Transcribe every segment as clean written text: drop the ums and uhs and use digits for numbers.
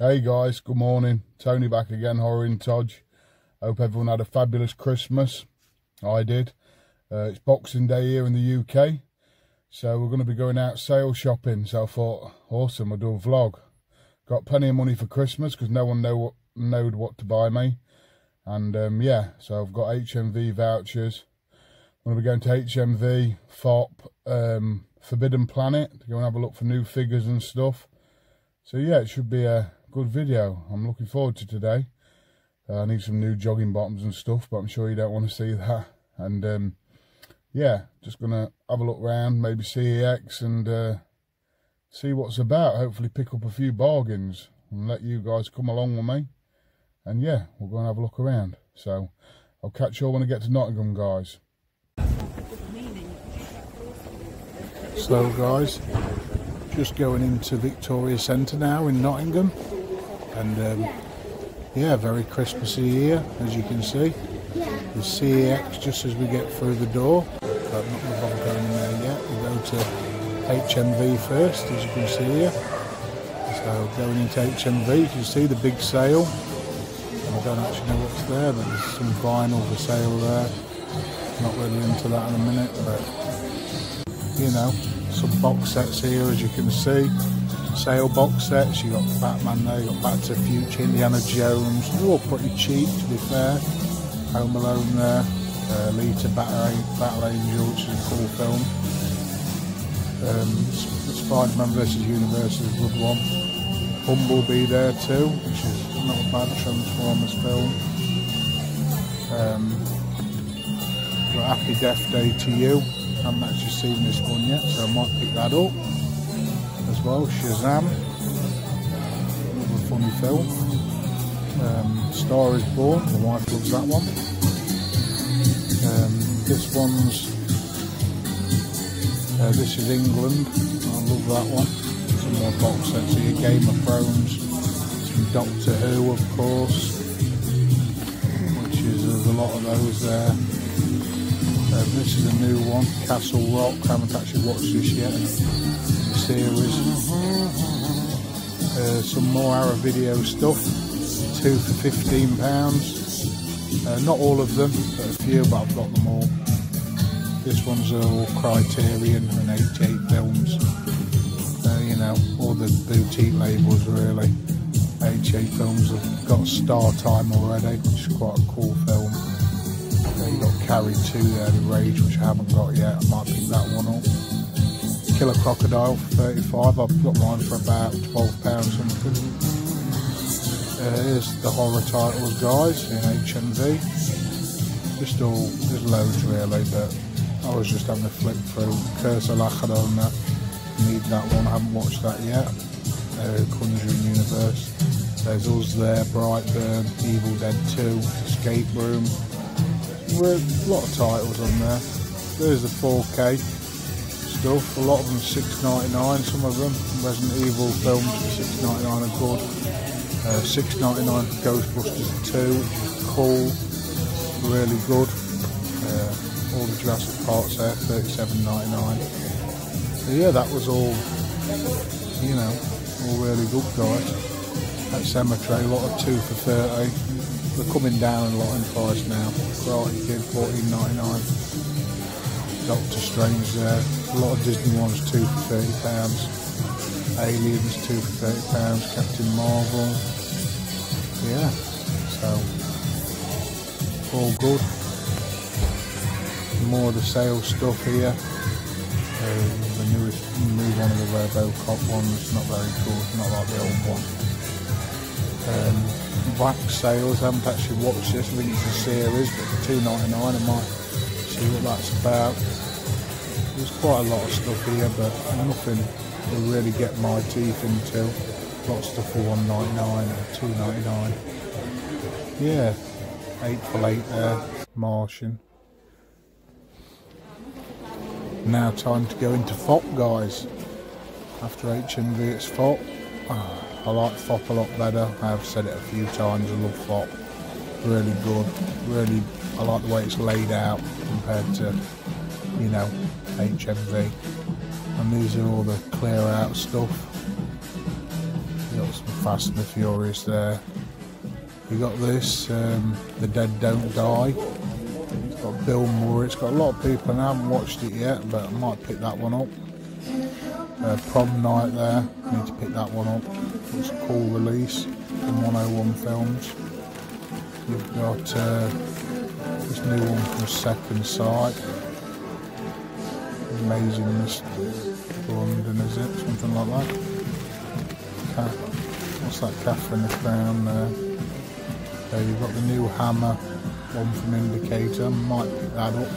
Hey guys, good morning. Tony back again, Horror in Todge. Hope everyone had a fabulous Christmas. I did. It's Boxing Day here in the UK, so we're going to be going out sale shopping. So I thought, awesome, I'll do a vlog. Got plenty of money for Christmas because no one knowed what to buy me. And yeah, so I've got HMV vouchers. I'm going to be going to HMV, FOP, Forbidden Planet to go and have a look for new figures and stuff. So yeah, it should be a good video. I'm looking forward to today. I need some new jogging bottoms and stuff, but I'm sure you don't want to see that. And yeah, just gonna have a look around, maybe CEX, and see what's about. Hopefully pick up a few bargains and let you guys come along with me. And yeah, we'll go and have a look around. So I'll catch you all when I get to Nottingham, guys. So guys, just going into Victoria Centre now in Nottingham, and yeah, very Christmassy here, as you can see. The CEX just as we get through the door, but I'm not going to bother going in there yet. We'll go to HMV first, as you can see here. So going into HMV, you can see the big sale. I don't actually know what's there, but there's some vinyl for sale there. Not really into that in a minute, but you know, some box sets here, as you can see. Sale box sets. You got Batman there, you got Back to the Future, Indiana Jones. They're all pretty cheap, to be fair. Home Alone there, Alita Battle Angel, which is a cool film. Spider-Man vs Universe is a good one. Bumblebee there too, which is not a bad Transformers film. Got Happy Death Day to You. I haven't actually seen this one yet, so I might pick that up as well. Shazam, another funny film. Star is Born, my wife loves that one. This one's This is England, I love that one. Some more box sets here, Game of Thrones, some Doctor Who of course, which is, there's a lot of those there. This is a new one, Castle Rock. I haven't actually watched this yet, the series. Some more Arrow Video stuff, 2 for £15. Not all of them, but a few, but I've got them all. This one's all Criterion and 88 films. You know, all the boutique labels really. 88 films have got Star Time already, which is quite a cool film. You got Carrie 2 there, The Rage, which I haven't got yet. I might pick that one up. Killer Crocodile for 35. I've got mine for about £12 something. Here's the horror titles, guys, in HMV. Just all, there's loads really, but I was just having a flick through. Curse of La Llorona, need that one. I haven't watched that yet. Conjuring Universe. There's us there, Brightburn, Evil Dead 2, Escape Room. A lot of titles on there. There's the 4K stuff. A lot of them $6.99. Some of them Resident Evil films for $6.99 are good. $6.99 for Ghostbusters 2, which is cool, really good. All the Jurassic Parks there, $37.99. So yeah, that was all, you know, all really good, guys. At Cemetery, a lot of 2 for 30. They're coming down a lot in price now. Karate Kid, $14.99. Doctor Strange there. A lot of Disney ones, 2 for £30. Aliens, 2 for £30. Captain Marvel. Yeah, so all good. More of the sales stuff here. The new one of the RoboCop ones, not very good, not like the old one. Wax sales, I haven't actually watched this, I think it's a series, but for $2.99 I might see what that's about. There's quite a lot of stuff here, but nothing to really get my teeth into. Lots of stuff for $1.99 or $2.99. Yeah, 8 for 8 there, Martian. Now time to go into FOP, guys. After HMV it's FOP. I like FOP a lot better. I have said it a few times, I love FOP. Really good. Really, I like the way it's laid out compared to, you know, HMV. And these are all the clear out stuff. Got some Fast and the Furious there. You got this, The Dead Don't Die. It's got Bill Murray. It's got a lot of people, and I haven't watched it yet, but I might pick that one up. Prom Night there. I need to pick that one up. It's a cool release from 101 Films. You've got this new one from Second Sight. Amazing Mr. London, is it? Something like that. What's that? Catherine the Crown there. You've got the new Hammer one from Indicator. Might pick that up.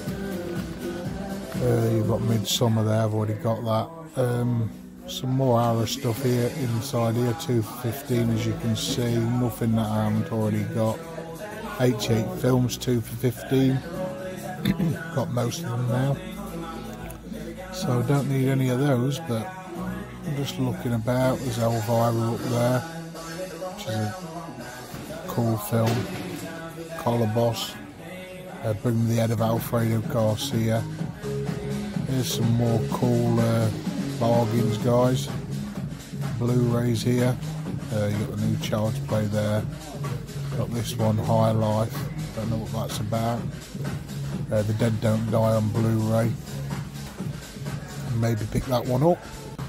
You've got Midsummer there. I've already got that. Some more Arrow stuff here inside here. 2 for 15, as you can see. Nothing that I haven't already got. 88 Films, 2 for 15. Got most of them now. So I don't need any of those, but I'm just looking about. There's Elvira up there, which is a cool film. Collar Boss. Bring Me the Head of Alfredo Garcia. Here's some more cool bargains, guys. Blu-rays here. You got the new Child's Play there. Got this one, High Life. Don't know what that's about. The Dead Don't Die on Blu-ray. Maybe pick that one up.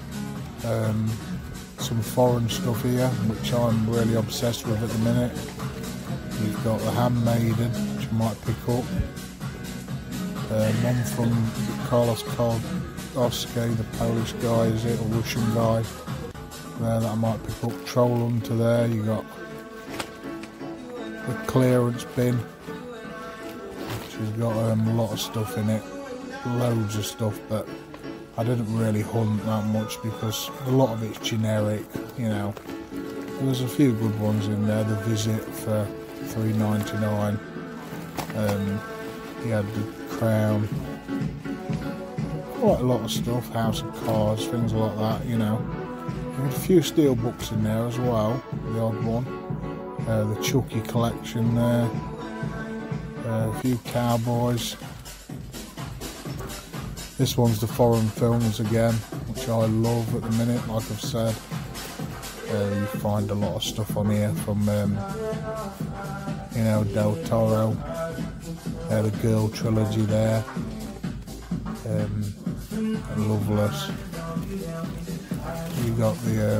Some foreign stuff here, which I'm really obsessed with at the minute. You've got The Handmaiden, which you might pick up. One from Carlos Kowalski, the Polish guy, is it, or Russian guy? There, that I might pick up. Troll Hunter there. You got the clearance bin, which has got a lot of stuff in it, loads of stuff, but I didn't really hunt that much because a lot of it's generic, you know. There's a few good ones in there. The Visit for $3.99. You had the Crown, quite a lot of stuff, House of Cards, things like that, you know. You had a few steel books in there as well, the odd one. The Chucky collection there. A few cowboys. This one's the foreign films again, which I love at the minute, like I've said. You find a lot of stuff on here from, you know, Del Toro. The Girl trilogy there. Loveless. You got the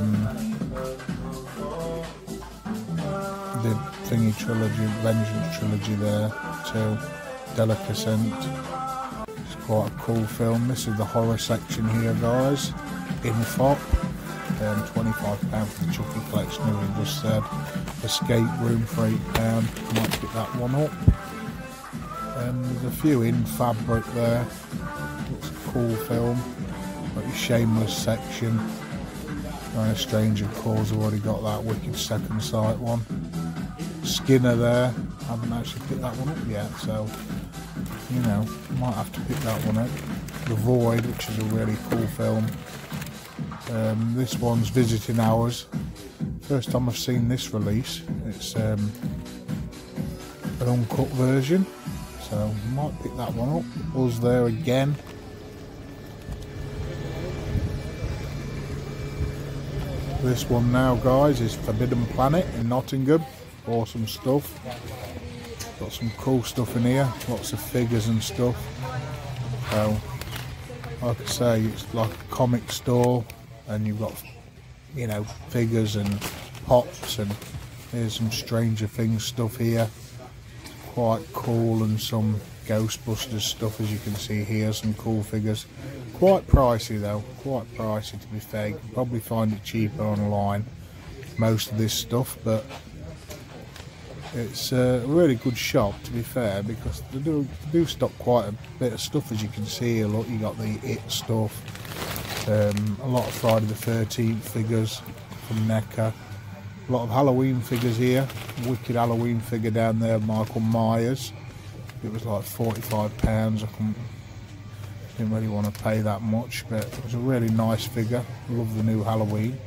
Thingy trilogy, Vengeance trilogy there too. Delicescent. It's quite a cool film. This is the horror section here, guys. Infop. £25 for the Chucky collection, as I just said. Escape Room for £8. Might pick that one up. There's a few in fabric there. Looks a cool film. Got your Shameless section. Stranger Cause, I've already got that. Wicked Second Sight one. Skinner there. I haven't actually picked that one up yet, so you know, might have to pick that one up. The Void, which is a really cool film. This one's Visiting Hours. First time I've seen this release. It's an uncut version, so might pick that one up. Us there again. This one now, guys, is Forbidden Planet in Nottingham. Awesome stuff. Got some cool stuff in here. Lots of figures and stuff. So, like I say, it's like a comic store, and you've got, you know, figures and pops, and here's some Stranger Things stuff here. Quite cool, and some Ghostbusters stuff, as you can see here. Some cool figures. Quite pricey though, quite pricey to be fair. You can probably find it cheaper online, most of this stuff, but it's a really good shop to be fair, because they do stock quite a bit of stuff, as you can see here. Look, you got the It stuff, a lot of Friday the 13th figures from NECA, a lot of Halloween figures here. Wicked Halloween figure down there, Michael Myers. It was like £45. Didn't really want to pay that much, but it was a really nice figure. Love the new Halloween.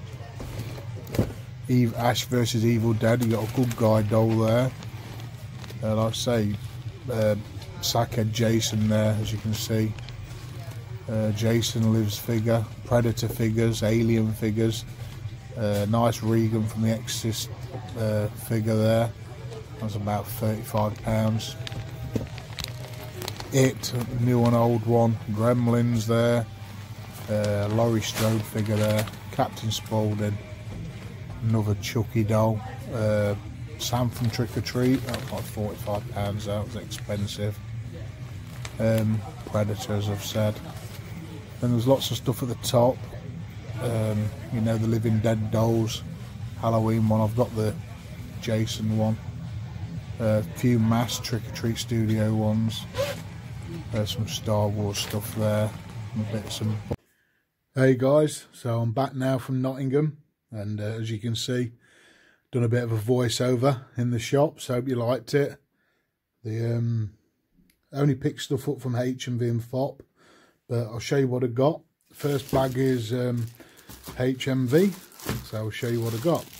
Ash vs Evil Dead. You got a good guy doll there. Like I say, Sackhead Jason there, as you can see. Jason Lives figure, Predator figures, Alien figures. Nice Regan from The Exorcist figure there. That's about £35. It, new and old one. Gremlins there. Laurie Strode figure there. Captain Spaulding. Another Chucky doll. Sam from Trick or Treat. That was like £45. That was expensive. Predators, I've said. Then there's lots of stuff at the top. You know, the Living Dead dolls. Halloween one. I've got the Jason one. A few mass Trick or Treat Studio ones. There's some Star Wars stuff there. Hey guys, so I'm back now from Nottingham, and as you can see, done a bit of a voiceover in the shop, so hope you liked it. The only picked stuff up from HMV and FOP, but I'll show you what I got. First bag is HMV, so I'll show you what I got.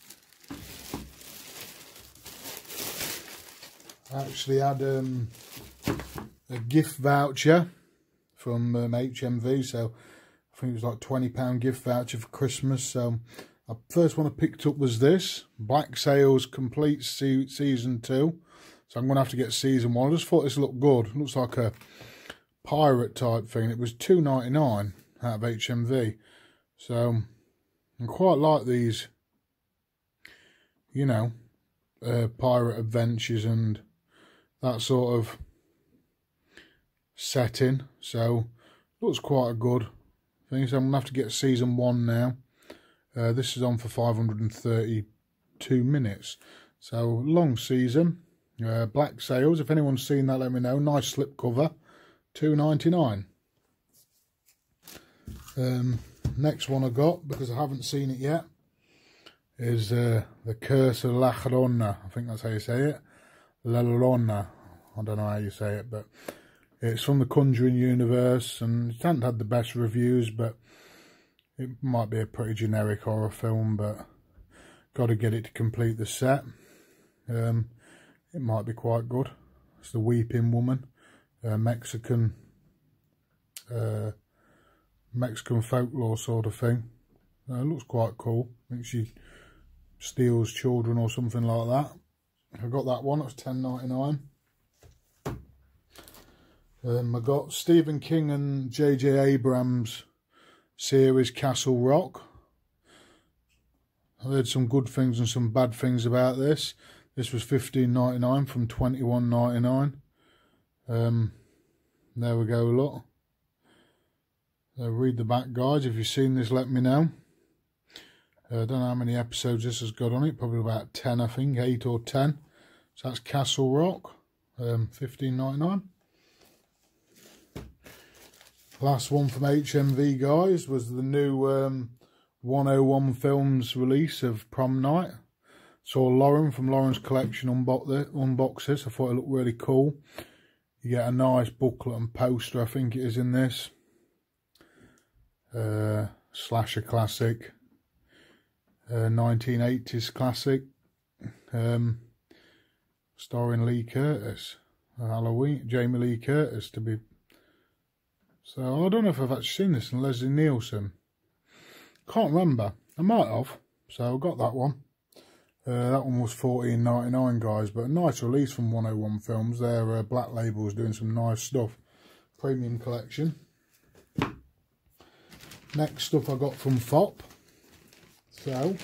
I actually had a gift voucher from HMV, so I think it was like £20 gift voucher for Christmas. So the first one I picked up was this Black Sails Complete Season 2. So I'm going to have to get Season 1. I just thought this looked good. It looks like a pirate type thing. It was £2.99 out of HMV. So I quite like these, you know, pirate adventures and that sort of setting. So looks quite a good thing. So I'm gonna have to get Season 1 now. This is on for 532 minutes, so long season. Black Sails, if anyone's seen that, let me know. Nice slip cover, £2.99. Next one I got, because I haven't seen it yet, is the Curse of La Llorona. I think that's how you say it. La Llorona. I don't know how you say it, but it's from the Conjuring universe, and it hasn't had the best reviews, but it might be a pretty generic horror film, but got to get it to complete the set. It might be quite good. It's the Weeping Woman, Mexican folklore sort of thing. It looks quite cool. I think she steals children or something like that. I got that one. It was £10.99. I got Stephen King and J.J. Abrams series Castle Rock. I heard some good things and some bad things about this. This was £15.99 from £21.99. There we go, look. Read the back, guys. If you've seen this, let me know. I don't know how many episodes this has got on it. Probably about 10, I think. 8 or 10. So that's Castle Rock. £15.99. Last one from HMV, guys, was the new 101 Films release of Prom Night. Saw Lauren from Lauren's Collection unbox this. I thought it looked really cool. You get a nice booklet and poster, I think it is, in this. Slasher classic. 1980s classic. Starring Lee Curtis. Halloween. Jamie Lee Curtis to be... So I don't know if I've actually seen this in Leslie Nielsen. Can't remember. I might have. So I got that one. That one was £14.99, guys. But a nice release from 101 Films. Their Black Label's doing some nice stuff. Premium collection. Next stuff I got from FOP. So,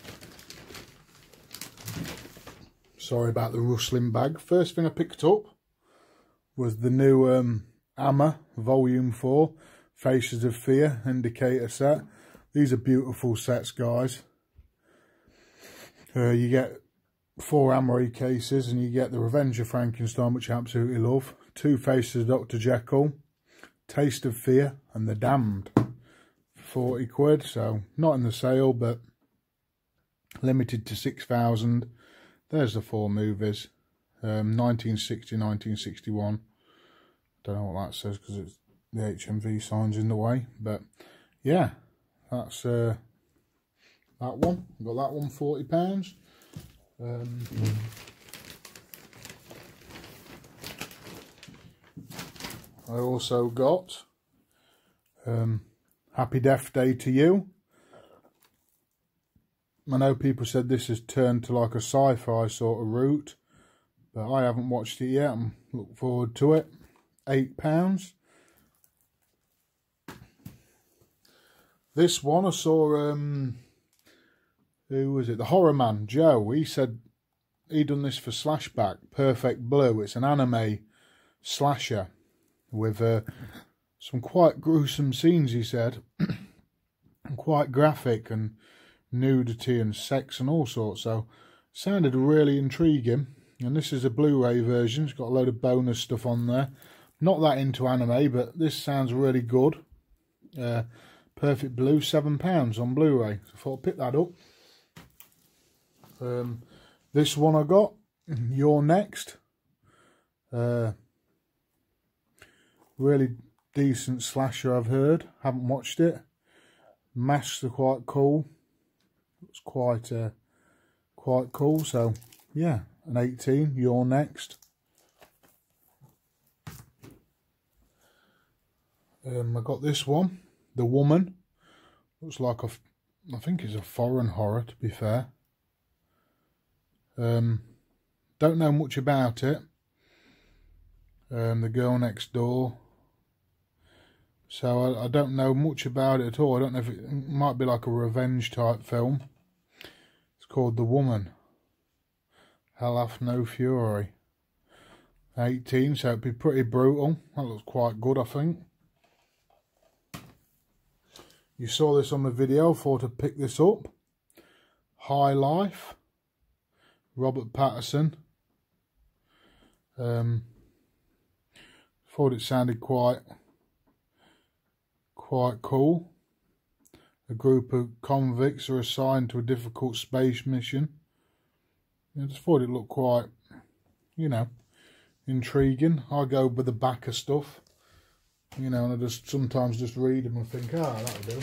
sorry about the rustling bag. First thing I picked up was the new Hammer Volume 4 Faces of Fear Indicator set. These are beautiful sets, guys. You get 4 Hammer cases, and you get the Revenge of Frankenstein, which I absolutely love. 2 Faces of Dr. Jekyll, Taste of Fear, and The Damned. 40 quid, so not in the sale, but limited to 6,000. There's the 4 movies. 1960, 1961. Don't know what that says because it's the HMV signs in the way, but yeah, that's that one. Got that one, £40. I also got Happy Death Day to You. I know people said this has turned to like a sci-fi sort of route, but I haven't watched it yet. I'm looking forward to it. £8. This one I saw, who was it? The Horror Man, Joe. He said he done this for Slashback, Perfect Blue. It's an anime slasher with some quite gruesome scenes, he said, and quite graphic, and nudity and sex and all sorts. So sounded really intriguing. And this is a Blu-ray version. It's got a load of bonus stuff on there. Not that into anime, but this sounds really good. Perfect Blue, £7 on Blu-ray. So I thought I'd pick that up. This one I got, You're Next. Really decent slasher, I've heard. Haven't watched it. Masks are quite cool. It's quite cool. So yeah, an 18. You're Next. I got this one, The Woman. Looks like I think it's a foreign horror, to be fair. Don't know much about it. The Girl Next Door. So I don't know much about it at all. I don't know if it might be like a revenge type film. It's called The Woman. Hell Hath No Fury. 18, so it'd be pretty brutal. That looks quite good, I think. You saw this on the video, thought I'd pick this up. High Life. Robert Pattinson. Thought it sounded quite cool. A group of convicts are assigned to a difficult space mission. I just thought it looked quite, you know, intriguing. I go with the backer stuff, you know, and I just sometimes just read them and think, ah, that'll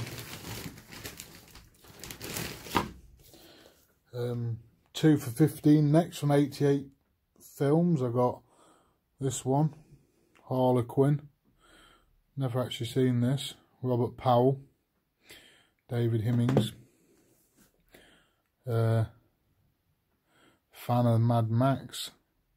do. 2 for 15 next from 88 Films. I got this one, Harlequin. Never actually seen this. Robert Powell, David Hemmings. Fan of Mad Max.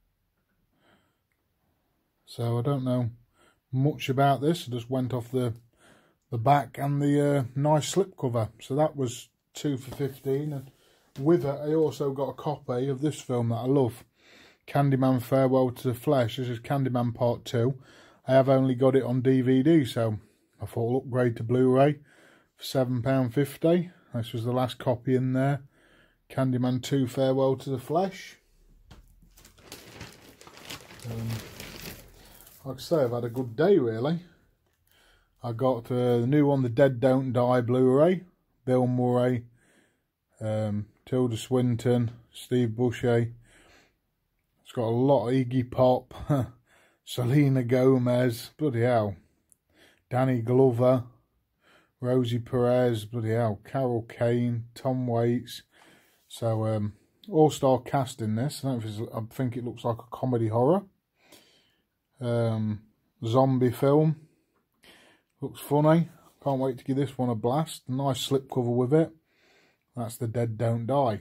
So I don't know much about this. I just went off the back and the nice slipcover. So that was 2 for 15. And with it, I also got a copy of this film that I love, Candyman Farewell to the Flesh. This is Candyman Part 2. I have only got it on DVD, so I thought I'll upgrade to Blu-ray for £7.50. This was the last copy in there. Candyman 2 Farewell to the Flesh. Like I say, I've had a good day, really. I got the new one, The Dead Don't Die Blu-ray. Bill Murray, Tilda Swinton, Steve Buscemi. It's got a lot of Iggy Pop, Selena Gomez, bloody hell, Danny Glover, Rosie Perez, bloody hell, Carol Kane, Tom Waits. So all-star cast in this. I think it looks like a comedy horror. Zombie film. Looks funny. Can't wait to give this one a blast. Nice slipcover with it. That's The Dead Don't Die.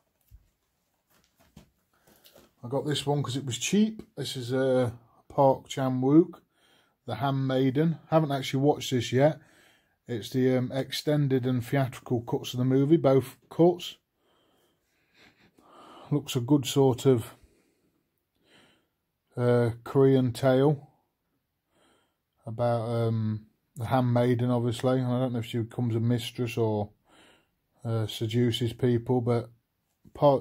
I got this one because it was cheap. This is Park Chan-wook, The Handmaiden. Haven't actually watched this yet. It's the extended and theatrical cuts of the movie, both cuts. Looks a good sort of Korean tale about the handmaiden, obviously. And I don't know if she becomes a mistress or seduces people, but Park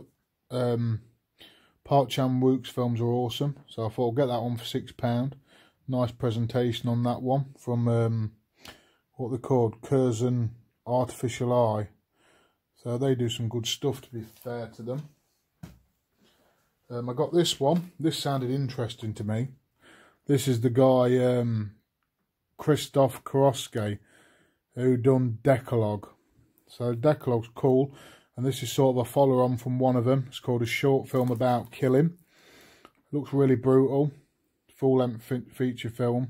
Chan-wook's films are awesome, so I thought I'll get that one for £6. Nice presentation on that one from what they're called, Curzon Artificial Eye. So they do some good stuff, to be fair to them. I got this one. This sounded interesting to me. This is the guy Krzysztof Kowalski, who done Decalogue. So Decalogue's cool, and this is sort of a follow-on from one of them. It's called A Short Film About Killing. Looks really brutal. Full-length feature film.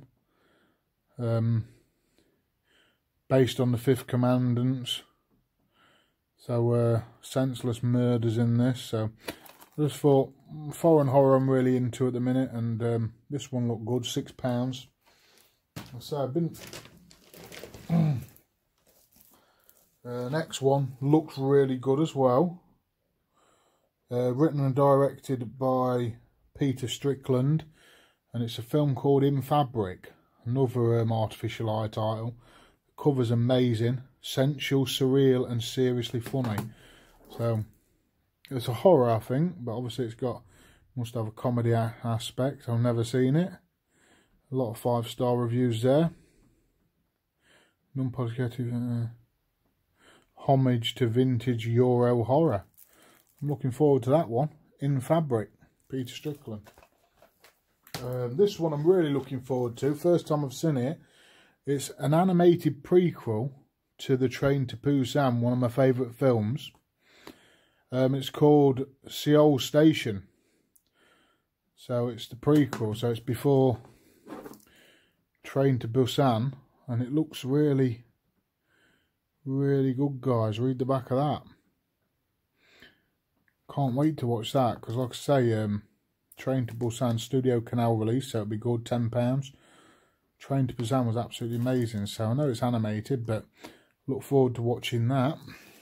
Based on the Fifth Commandments. So senseless murders in this. So I just thought foreign horror I'm really into at the minute, and this one looked good, £6. So I've been. Next one looks really good as well. Written and directed by Peter Strickland, and it's a film called In Fabric, another artificial eye title. The cover's amazing, sensual, surreal and seriously funny. So it's a horror, I think, but obviously must have a comedy aspect. I've never seen it. A lot of 5-star reviews there. Non-positive homage to vintage Euro horror. I'm looking forward to that one. In Fabric, Peter Strickland. This one I'm really looking forward to. First time I've seen it. It's an animated prequel to the Train to Busan, one of my favourite films. It's called Seoul Station. So it's the prequel. So it's before Train to Busan, and it looks really good, guys. Read the back of that. Can't wait to watch that, because like I say, Train to Busan Studio Canal release, so it'll be good, £10. Train to Busan was absolutely amazing, so I know it's animated, but look forward to watching that.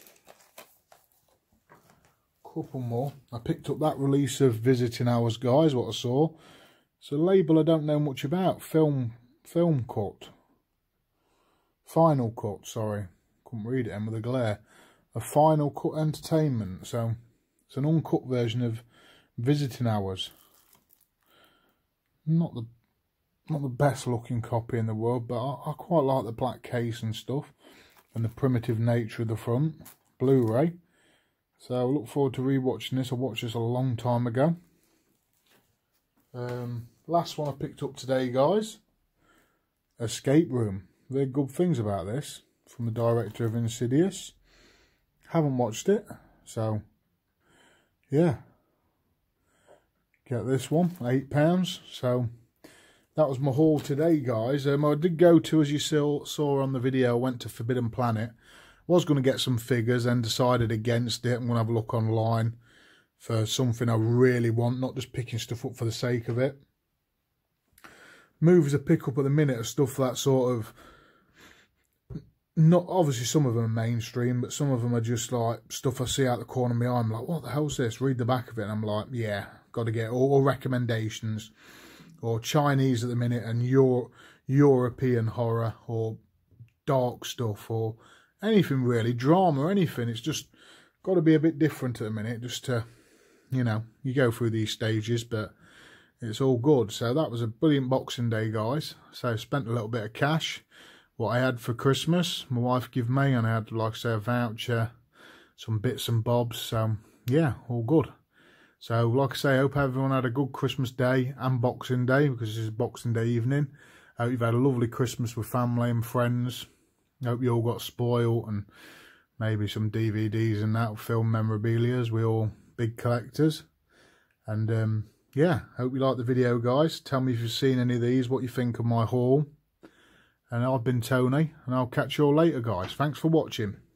Couple more. I picked up that release of Visiting Hours, guys, what I saw. It's a label I don't know much about. Film Cut. Final Cut, sorry. Couldn't read it in with a glare. A Final Cut Entertainment. So it's an uncut version of Visiting Hours. Not the best looking copy in the world, but I quite like the black case and stuff, and the primitive nature of the front. Blu-ray. So I look forward to rewatching this. I watched this a long time ago. Last one I picked up today, guys. Escape Room. Very good things about this, from the director of Insidious. Haven't watched it, so yeah. Get this one, £8. So that was my haul today, guys. I did go to, as you saw on the video, I went to Forbidden Planet. Was going to get some figures, then decided against it. I'm going to have a look online for something I really want, not just picking stuff up for the sake of it. Movies I pick up at the minute are stuff that sort of, not obviously some of them are mainstream, but some of them are just like stuff I see out the corner of my eye. I'm like, what the hell's this? Read the back of it, and I'm like, yeah, got to get or recommendations, or Chinese at the minute, and European horror, or dark stuff, or anything really, drama or anything. It's just got to be a bit different at the minute, just to, you know, you go through these stages, but it's all good. So that was a brilliant Boxing Day, guys. So spent a little bit of cash, what I had for Christmas, my wife gave me, and I had, like I say, a voucher, some bits and bobs. So yeah, all good. So like I say, I hope everyone had a good Christmas Day and Boxing Day, because this is Boxing Day evening. I hope you've had a lovely Christmas with family and friends. I hope you all got spoiled, and maybe some DVDs and that, film memorabilia, as we're all big collectors. And yeah, hope you liked the video, guys. Tell me if you've seen any of these, what you think of my haul. And I've been Tony, and I'll catch you all later, guys. Thanks for watching.